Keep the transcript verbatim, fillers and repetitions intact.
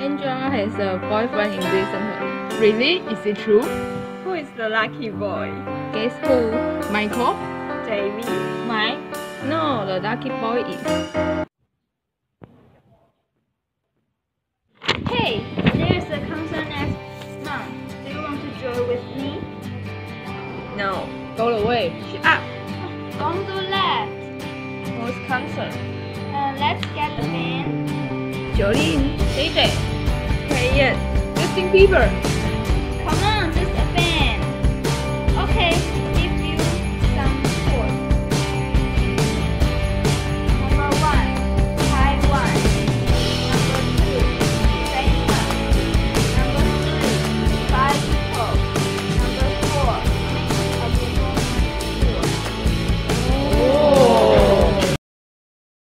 Angela has a boyfriend in recently. Really? Is it true? Who is the lucky boy? Guess who? Michael? Jamie? Mike? No, the lucky boy is... Hey, there's a concert next month. Do you want to join with me? No. Go away. Shut up. Don't do that. Who's concert? Uh, let's get the band. Jolene, J J, Kayen, Justin Bieber.